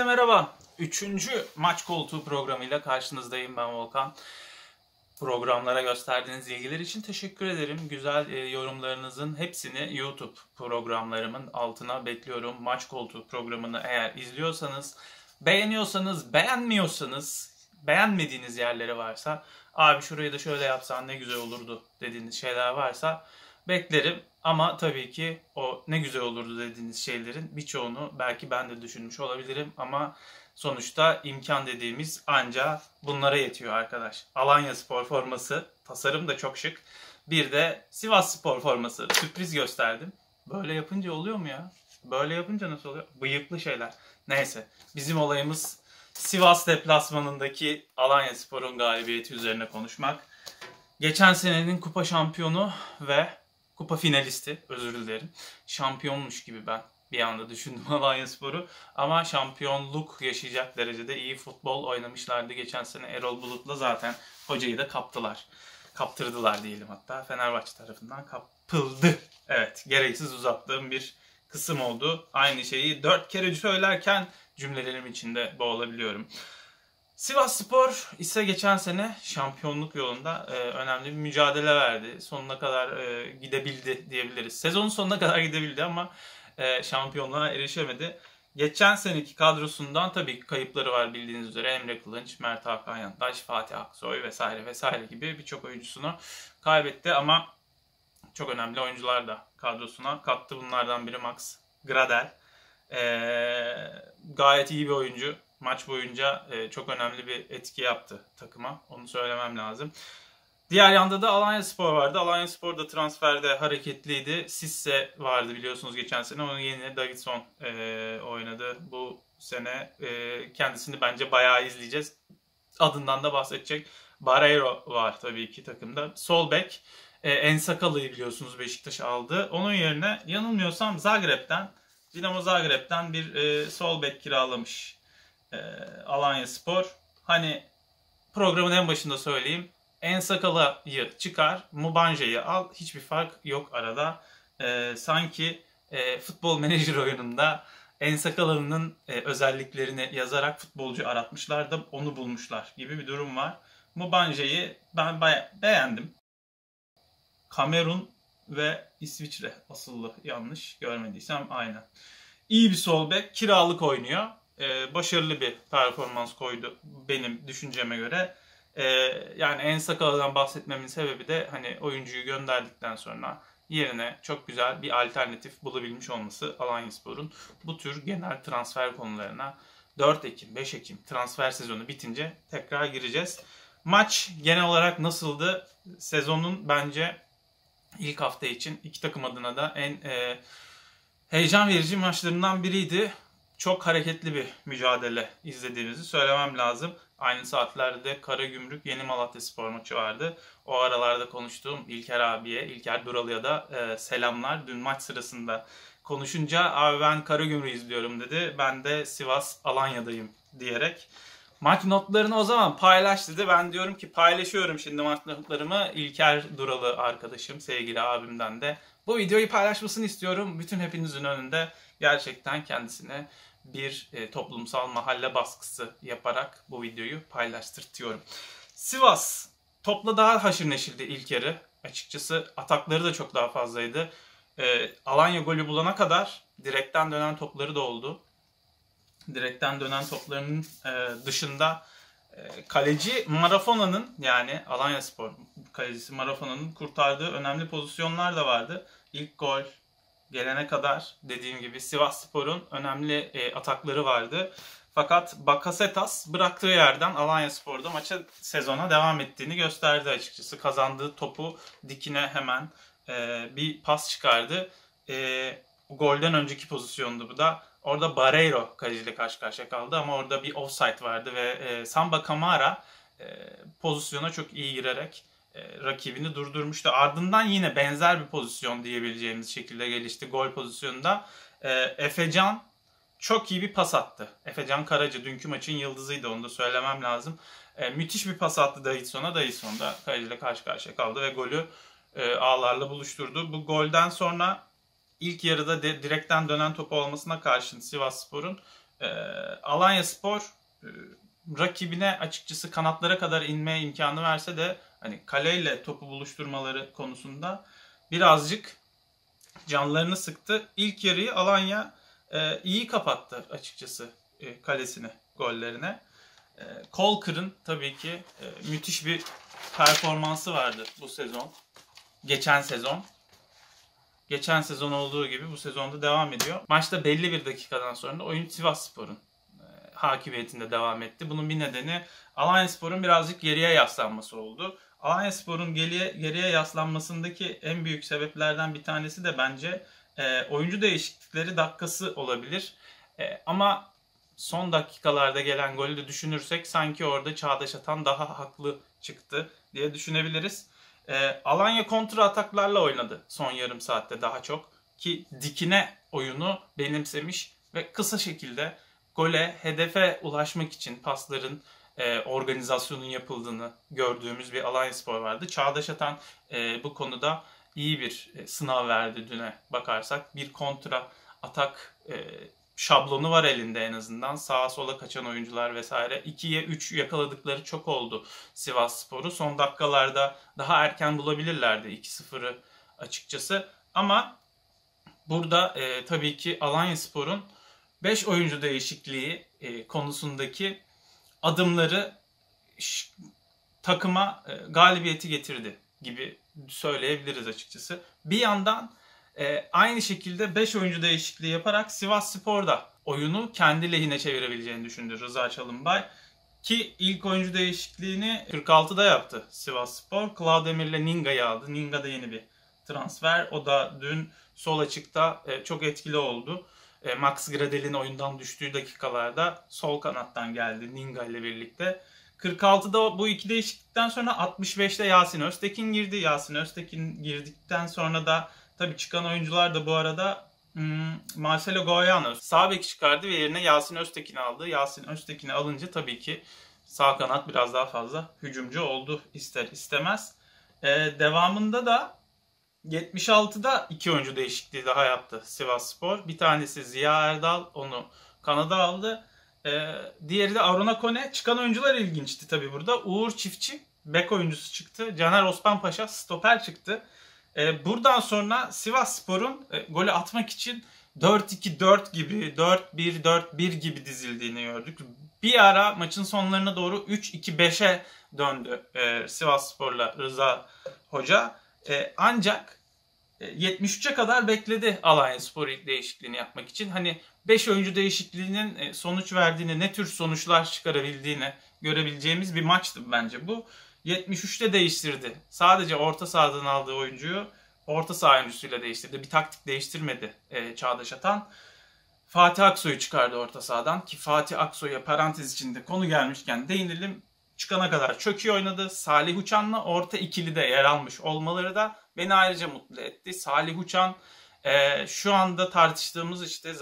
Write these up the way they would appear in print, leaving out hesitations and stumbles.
Herkese merhaba. Üçüncü maç koltuğu programıyla karşınızdayım, ben Volkan. Programlara gösterdiğiniz ilgiler için teşekkür ederim. Güzel yorumlarınızın hepsini YouTube programlarımın altına bekliyorum. Maç koltuğu programını eğer izliyorsanız, beğeniyorsanız, beğenmiyorsanız, beğenmediğiniz yerleri varsa, abi şurayı da şöyle yapsan ne güzel olurdu dediğiniz şeyler varsa beklerim. Ama tabii ki o ne güzel olurdu dediğiniz şeylerin birçoğunu belki ben de düşünmüş olabilirim. Ama sonuçta imkan dediğimiz anca bunlara yetiyor arkadaş. Alanyaspor forması, tasarım da çok şık. Bir de Sivasspor forması, sürpriz gösterdim. Böyle yapınca oluyor mu ya? Böyle yapınca nasıl oluyor? Bıyıklı şeyler. Neyse, bizim olayımız Sivas deplasmanındaki Alanyaspor'un galibiyeti üzerine konuşmak. Geçen senenin kupa şampiyonu ve kupa finalisti, özür dilerim. Şampiyonmuş gibi ben bir anda düşündüm Alanyaspor'u. Ama şampiyonluk yaşayacak derecede iyi futbol oynamışlardı. Geçen sene Erol Bulut'la zaten hocayı da kaptılar. Kaptırdılar diyelim hatta. Fenerbahçe tarafından kapıldı. Evet, gereksiz uzattığım bir kısım oldu. Aynı şeyi 4 kere söylerken cümlelerim içinde boğulabiliyorum. Sivasspor ise geçen sene şampiyonluk yolunda önemli bir mücadele verdi. Sonuna kadar gidebildi diyebiliriz. Sezonun sonuna kadar gidebildi ama şampiyonluğa erişemedi. Geçen seneki kadrosundan tabii ki kayıpları var bildiğiniz üzere. Emre Kılınç, Mert Hakan Yandaş, Fatih Aksoy vesaire vesaire gibi birçok oyuncusunu kaybetti. Ama çok önemli oyuncular da kadrosuna kattı. Bunlardan biri Max Gradel. Gayet iyi bir oyuncu. Maç boyunca çok önemli bir etki yaptı takıma. Onu söylemem lazım. Diğer yanda da Alanyaspor vardı. Alanyaspor da transferde hareketliydi. Sisse vardı biliyorsunuz geçen sene. Onun yerine Davidson oynadı. Bu sene kendisini bence bayağı izleyeceğiz. Adından da bahsedecek. Barreiro var tabii ki takımda. Sol bek Ensakalı'yı biliyorsunuz Beşiktaş aldı. Onun yerine yanılmıyorsam Dinamo Zagreb'den bir sol bek kiralamış Alanyaspor. Hani programın en başında söyleyeyim. Ensakalı'yı çıkar, Mubanje'yi al. Hiçbir fark yok arada. Sanki futbol menajer oyununda Ensakalı'nın özelliklerini yazarak futbolcu aratmışlar da onu bulmuşlar gibi bir durum var. Mubanje'yi ben beğendim. Kamerun ve İsviçre asıllı, yanlış görmediysem aynen. İyi bir sol bek, kiralık oynuyor. Başarılı bir performans koydu benim düşünceme göre. Yani Ensakalı'dan bahsetmemin sebebi de hani oyuncuyu gönderdikten sonra yerine çok güzel bir alternatif bulabilmiş olması Alanyaspor'un. Bu tür genel transfer konularına 4 Ekim, 5 Ekim transfer sezonu bitince tekrar gireceğiz. Maç genel olarak nasıldı? Sezonun bence ilk hafta için iki takım adına da en heyecan verici maçlarından biriydi. Çok hareketli bir mücadele izlediğimizi söylemem lazım. Aynı saatlerde de Karagümrük Yeni Malatyaspor maçı vardı. O aralarda konuştuğum İlker abiye, İlker Duralı'ya da selamlar. Dün maç sırasında konuşunca abi ben Karagümrük'ü izliyorum dedi. Ben de Sivas Alanya'dayım diyerek. Maç notlarını o zaman paylaş dedi. Ben diyorum ki paylaşıyorum şimdi maç notlarımı. İlker Duralı arkadaşım, sevgili abimden de bu videoyu paylaşmasını istiyorum. Bütün hepinizin önünde gerçekten kendisine bir toplumsal mahalle baskısı yaparak bu videoyu paylaştırtıyorum. Sivas topla daha haşır neşirdi ilk yarı. Açıkçası atakları da çok daha fazlaydı. Alanya golü bulana kadar direkten dönen topları da oldu. Direkten dönen toplarının dışında kaleci Marafona'nın, yani Alanyaspor kalecisi Marafona'nın kurtardığı önemli pozisyonlar da vardı. İlk gol gelene kadar dediğim gibi Sivasspor'un önemli atakları vardı. Fakat Bakasetas bıraktığı yerden Alanyaspor'da maça, sezona devam ettiğini gösterdi açıkçası. Kazandığı topu dikine hemen bir pas çıkardı. Golden önceki pozisyondu bu da. Orada Barreiro kaleciyle karşı karşıya kaldı ama orada bir offside vardı ve Samba Camara pozisyona çok iyi girerek rakibini durdurmuştu. Ardından yine benzer bir pozisyon diyebileceğimiz şekilde gelişti gol pozisyonunda. Efecan çok iyi bir pas attı. Efecan Karaca dünkü maçın yıldızıydı, onu da söylemem lazım. Müthiş bir pas attı Davidson'a. Davidson da kaleciyle karşı karşıya kaldı ve golü ağlarla buluşturdu. Bu golden sonra İlk yarıda direkten dönen topu olmasına karşın Sivasspor'un Alanyaspor rakibine açıkçası kanatlara kadar inmeye imkanı verse de hani kaleyle topu buluşturmaları konusunda birazcık canlarını sıktı. İlk yarıyı Alanya iyi kapattı açıkçası kalesini, gollerine. Kolkır'ın tabii ki müthiş bir performansı vardı bu sezon. Geçen sezon. Geçen sezon olduğu gibi bu sezonda devam ediyor. Maçta belli bir dakikadan sonra da oyun Sivasspor'un hakimiyetinde devam etti. Bunun bir nedeni Alanyaspor'un birazcık geriye yaslanması oldu. Alanyaspor'un geriye yaslanmasındaki en büyük sebeplerden bir tanesi de bence oyuncu değişiklikleri dakikası olabilir. Ama son dakikalarda gelen golü de düşünürsek sanki orada Çağdaş Atan daha haklı çıktı diye düşünebiliriz. Alanya kontra ataklarla oynadı son yarım saatte daha çok. Ki dikine oyunu benimsemiş ve kısa şekilde gole, hedefe ulaşmak için pasların organizasyonun yapıldığını gördüğümüz bir Alanyaspor vardı. Çağdaş Atan bu konuda iyi bir sınav verdi düne bakarsak. Bir kontra atak şablonu var elinde en azından. Sağa sola kaçan oyuncular vesaire. 2'ye 3 yakaladıkları çok oldu Sivasspor'u. Son dakikalarda daha erken bulabilirlerdi 2-0'ı açıkçası. Ama burada tabii ki Alanyaspor'un 5 oyuncu değişikliği konusundaki adımları takıma galibiyeti getirdi gibi söyleyebiliriz açıkçası. Bir yandan aynı şekilde 5 oyuncu değişikliği yaparak Sivasspor da oyunu kendi lehine çevirebileceğini düşündü Rıza Çalınbay. Ki ilk oyuncu değişikliğini 46'da yaptı Sivasspor. Klaudemir'le Ninga'yı aldı. Ninga da yeni bir transfer. O da dün sol açıkta çok etkili oldu. Max Gradel'in oyundan düştüğü dakikalarda sol kanattan geldi Ninga ile birlikte. 46'da bu iki değişiklikten sonra 65'te Yasin Öztekin girdi. Yasin Öztekin girdikten sonra da tabii çıkan oyuncular da bu arada Marcelo Goiano sağ bek çıkardı ve yerine Yasin Öztekin aldı. Yasin Öztekin'i alınca tabii ki sağ kanat biraz daha fazla hücumcu oldu ister istemez. Devamında da 76'da 2 oyuncu değişikliği daha yaptı Sivasspor. Bir tanesi Ziya Erdal, onu kanada aldı. Diğeri de Aruna Kone. Çıkan oyuncular ilginçti tabii burada. Uğur Çiftçi bek oyuncusu çıktı. Caner Osmanpaşa stoper çıktı. Buradan sonra Sivasspor'un golü atmak için 4-2-4 gibi, 4-1-4-1 gibi dizildiğini gördük. Bir ara maçın sonlarına doğru 3-2-5'e döndü Sivasspor'la Rıza Hoca. Ancak 73'e kadar bekledi Alanyaspor ilk değişikliğini yapmak için. Hani 5 oyuncu değişikliğinin sonuç verdiğini, ne tür sonuçlar çıkarabildiğini görebileceğimiz bir maçtı bence bu. 73'te değiştirdi. Sadece orta sahadan aldığı oyuncuyu orta saha oyuncusuyla değiştirdi. Bir taktik değiştirmedi Çağdaş Atan. Fatih Aksoy'u çıkardı orta sahadan ki Fatih Aksoy'a parantez içinde konu gelmişken değinelim. Çıkana kadar çok iyi oynadı. Salih Uçan'la orta ikili de yer almış olmaları da beni ayrıca mutlu etti. Salih Uçan şu anda tartıştığımız işte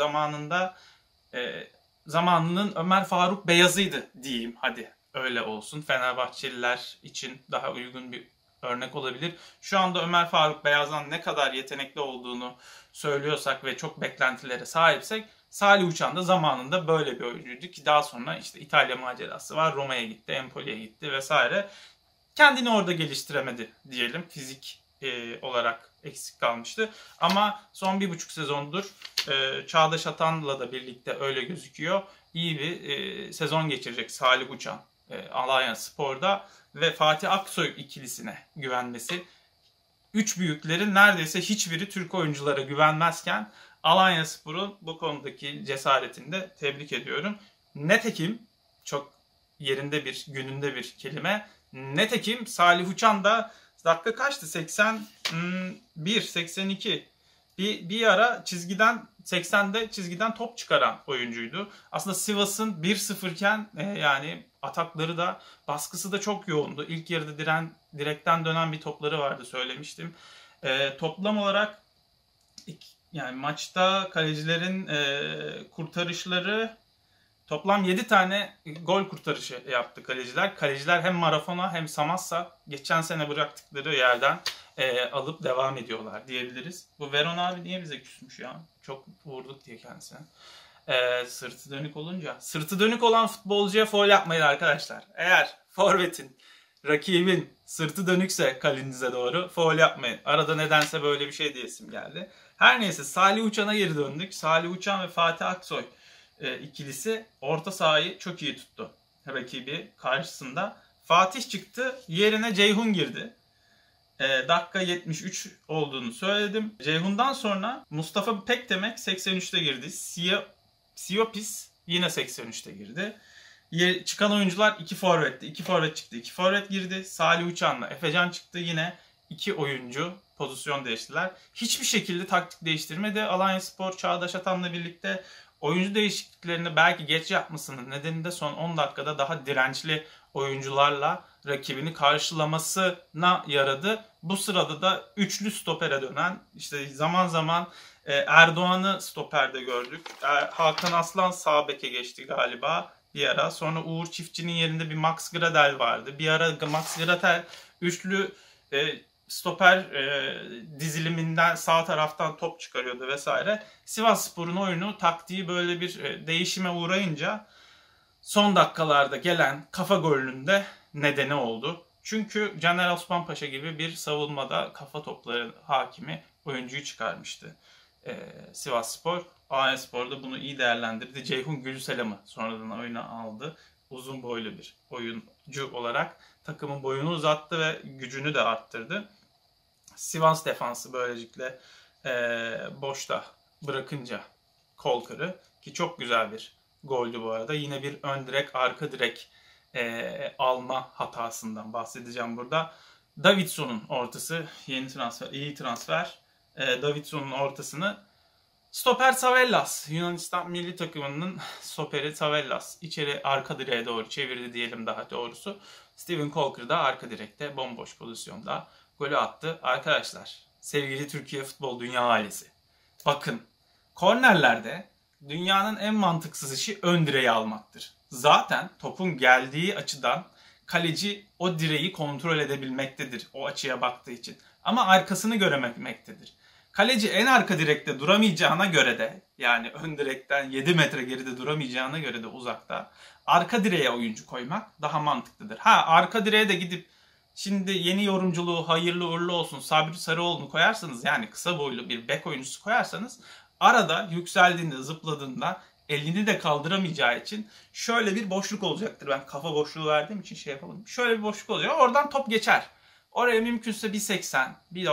zamanının Ömer Faruk Beyazı'ydı diyeyim, hadi öyle olsun. Fenerbahçeliler için daha uygun bir örnek olabilir. Şu anda Ömer Faruk Beyaz'dan ne kadar yetenekli olduğunu söylüyorsak ve çok beklentilere sahipsek, Salih Uçan da zamanında böyle bir oyuncuydu ki daha sonra işte İtalya macerası var. Roma'ya gitti, Empoli'ye gitti vesaire. Kendini orada geliştiremedi diyelim. Fizik olarak eksik kalmıştı. Ama son 1,5 sezondur Çağdaş Atan'la da birlikte öyle gözüküyor. İyi bir sezon geçirecek Salih Uçan Alanyaspor'da ve Fatih Aksoy ikilisine güvenmesi. Üç büyüklerin neredeyse hiçbiri Türk oyunculara güvenmezken Alanyaspor'un bu konudaki cesaretini de tebrik ediyorum. Netekim, çok yerinde bir, gününde bir kelime. Netekim Salih Uçan da dakika kaçtı? 81, 82. Bir ara çizgiden 80'de çizgiden top çıkaran oyuncuydu. Aslında Sivas'ın 1-0 iken yani atakları da baskısı da çok yoğundu. İlk yarıda direkten dönen bir topları vardı, söylemiştim. Toplam olarak yani maçta kalecilerin kurtarışları toplam 7 tane gol kurtarışı yaptı kaleciler. Kaleciler hem Marafona hem Samassa geçen sene bıraktıkları yerden alıp devam ediyorlar diyebiliriz. Bu Veron abi niye bize küsmüş ya? Çok vurduk diye kendisine. Sırtı dönük olunca. Sırtı dönük olan futbolcuya faul yapmayın arkadaşlar. Eğer forvetin, rakibin sırtı dönükse kalenize doğru faul yapmayın. Arada nedense böyle bir şey diyesim geldi. Her neyse Salih Uçan'a geri döndük. Salih Uçan ve Fatih Aksoy ikilisi orta sahayı çok iyi tuttu. Rakibi karşısında. Fatih çıktı, yerine Ceyhun girdi. Dakika 73 olduğunu söyledim. Ceyhun'dan sonra Mustafa Pekdemek 83'te girdi. Siopis yine 83'te girdi. Çıkan oyuncular 2 forvetti. 2 forvet çıktı. 2 forvet girdi. Salih Uçan'la Efecan çıktı. Yine 2 oyuncu pozisyon değiştiler. Hiçbir şekilde taktik değiştirmedi. Alanyaspor Çağdaş Atan'la birlikte oyuncu değişikliklerini belki geç yapmasının nedeni de son 10 dakikada daha dirençli oyuncularla rakibini karşılamasına yaradı. Bu sırada da üçlü stopere dönen, işte zaman zaman Erdoğan'ı stoperde gördük. Hakan Aslan sağ beke geçti galiba bir ara. Sonra Uğur Çiftçi'nin yerinde bir Max Gradel vardı. Bir ara Max Gradel üçlü stoper diziliminden sağ taraftan top çıkarıyordu vesaire. Sivasspor'un oyunu, taktiği böyle bir değişime uğrayınca son dakikalarda gelen kafa golünün de nedeni oldu. Çünkü Caner Osmanpaşa gibi bir savunmada kafa topları hakimi oyuncuyu çıkarmıştı Sivasspor. Alanyaspor da bunu iyi değerlendirdi. Ceyhun Gülselam'ı sonradan oyuna aldı. Uzun boylu bir oyuncu olarak takımın boyunu uzattı ve gücünü de arttırdı. Sivas defansı böylelikle boşta bırakınca Kolkır'ı, ki çok güzel bir goldü bu arada. Yine bir ön direk, arka direk alma hatasından bahsedeceğim burada. Davidson'un ortası, yeni transfer, iyi transfer. Davidson'un ortasını stoper Savellas, Yunanistan milli takımının stoperi Savellas içeri arka direğe doğru çevirdi diyelim daha doğrusu. Steven Kolkır da arka direkte bomboş pozisyonda golü attı. Arkadaşlar, sevgili Türkiye futbol dünya ailesi, bakın, kornerlerde dünyanın en mantıksız işi ön direği almaktır. Zaten topun geldiği açıdan kaleci o direği kontrol edebilmektedir o açıya baktığı için. Ama arkasını görememektedir. Kaleci en arka direkte duramayacağına göre de, yani ön direkten 7 metre geride duramayacağına göre de uzakta, arka direğe oyuncu koymak daha mantıklıdır. Arka direğe de gidip şimdi yeni yorumculuğu hayırlı uğurlu olsun Sabri Sarıoğlu'nu koyarsanız, yani kısa boylu bir bek oyuncusu koyarsanız, arada yükseldiğinde, zıpladığında elini de kaldıramayacağı için şöyle bir boşluk olacaktır. Ben kafa boşluğu verdiğim için şey yapalım. Şöyle bir boşluk oluyor. Oradan top geçer. Oraya mümkünse 1.80,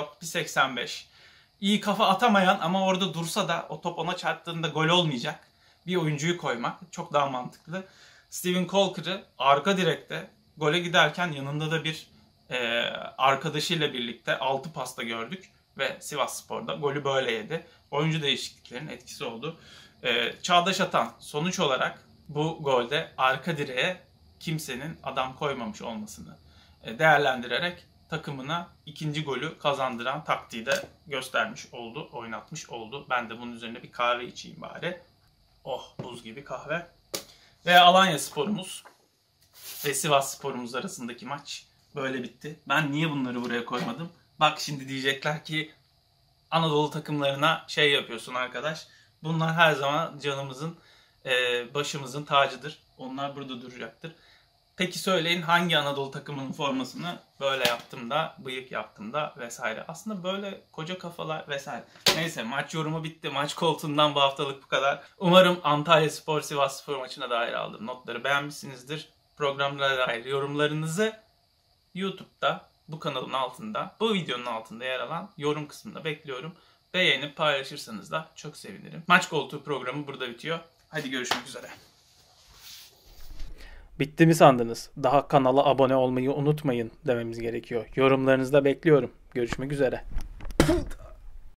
1.85 iyi kafa atamayan ama orada dursa da o top ona çarptığında gol olmayacak bir oyuncuyu koymak çok daha mantıklı. Steven Kolkır'ı arka direkte gole giderken yanında da bir arkadaşıyla birlikte 6 pasta gördük ve Sivasspor'da golü böyle yedi. Oyuncu değişikliklerinin etkisi oldu. Çağdaş Atan sonuç olarak bu golde arka direğe kimsenin adam koymamış olmasını değerlendirerek takımına ikinci golü kazandıran taktiği de göstermiş oldu, oynatmış oldu. Ben de bunun üzerine bir kahve içeyim bari. Oh, buz gibi kahve. Ve Alanyaspor'umuz ve Sivasspor'umuz arasındaki maç böyle bitti. Ben niye bunları buraya koymadım? Bak şimdi diyecekler ki Anadolu takımlarına şey yapıyorsun arkadaş. Bunlar her zaman canımızın, başımızın tacıdır. Onlar burada duracaktır. Peki söyleyin, hangi Anadolu takımının formasını böyle yaptım da, bıyık yaptım da vesaire. Aslında böyle koca kafalar vesaire. Neyse, maç yorumu bitti. Maç koltuğundan bu haftalık bu kadar. Umarım Antalyaspor Sivasspor maçına dair aldığım notları beğenmişsinizdir. Programlara dair yorumlarınızı YouTube'da, bu kanalın altında, bu videonun altında yer alan yorum kısmında bekliyorum. Beğenip paylaşırsanız da çok sevinirim. Maç koltuğu programı burada bitiyor. Hadi görüşmek üzere. Bitti mi sandınız? Daha kanala abone olmayı unutmayın dememiz gerekiyor. Yorumlarınızı da bekliyorum. Görüşmek üzere.